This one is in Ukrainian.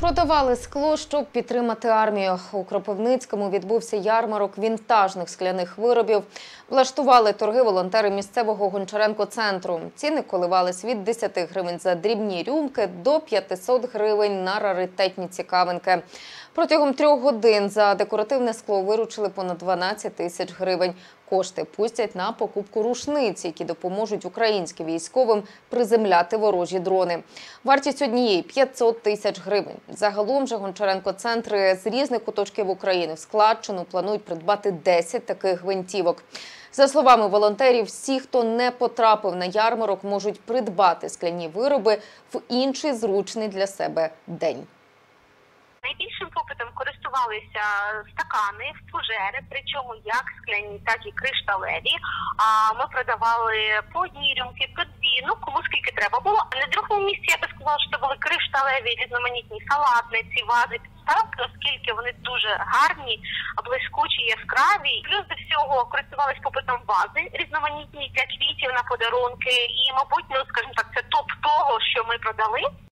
Продавали скло, щоб підтримати армію. У Кропивницькому відбувся ярмарок вінтажних скляних виробів. Влаштували торги волонтери місцевого Гончаренко-центру. Ціни коливались від 10 гривень за дрібні рюмки до 500 гривень на раритетні цікавинки. Протягом 3 годин за декоративне скло виручили понад 12 тисяч гривень. Кошти пустять на покупку рушниць, які допоможуть українським військовим приземляти ворожі дрони. Вартість однієї – 500 тисяч гривень. Загалом же Гончаренко-центри з різних куточків України в складчину планують придбати 10 таких гвинтівок. За словами волонтерів, всі, хто не потрапив на ярмарок, можуть придбати скляні вироби в інший зручний для себе день. Найбільшим попитом користувалися стакани, фужери, причому як скляні, так і кришталеві. А ми продавали по одній рюмці, по дві, кому скільки треба було. А на другому місці я би сказала, що були кришталеві, різноманітні салатниці, вази, підставки, оскільки вони дуже гарні, блискучі, яскраві. Плюс до всього користувалися попитом вази різноманітні для квітів на подарунки. І, мабуть, скажімо так, це топ того, що ми продали.